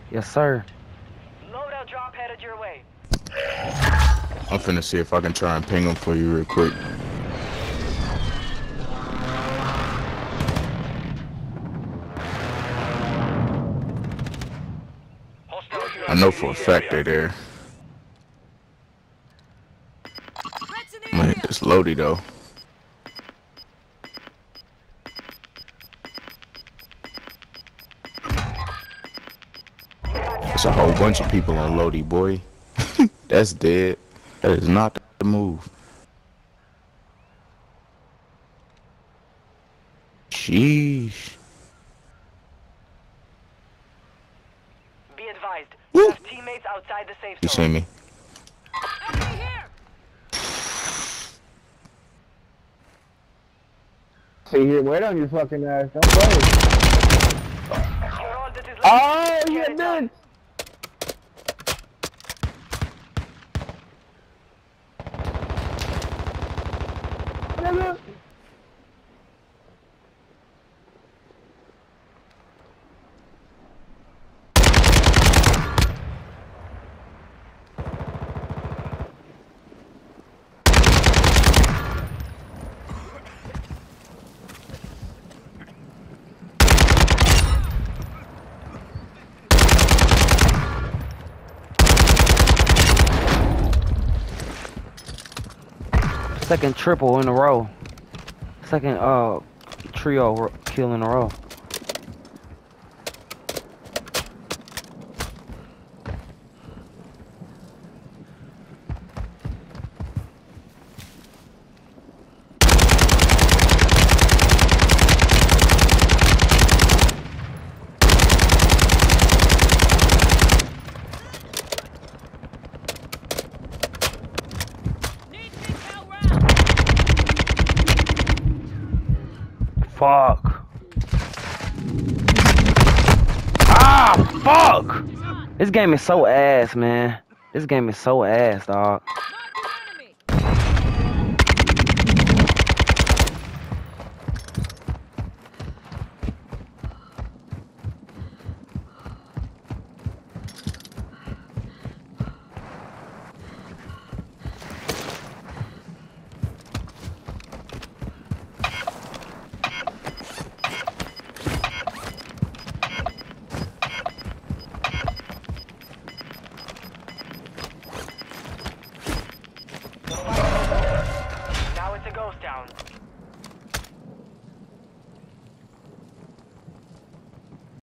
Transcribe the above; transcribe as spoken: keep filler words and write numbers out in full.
Yes, sir. Loadout drop headed your way. I'm finna see if I can try and ping him for you real quick. I know for a fact they're there. I'm gonna hit this loady though. There's a whole bunch of people on Lodi, boy. That's dead. That is not the move. Sheesh. Be advised, you have teammates outside the safe zone. You see me? See here, wait on your fucking ass. Don't play. You're all that is left. Oh, Get you it done. did. Second triple in a row. Second uh trio kill in a row. Fuck. Ah, fuck! This game is so ass, man. This game is so ass, dog.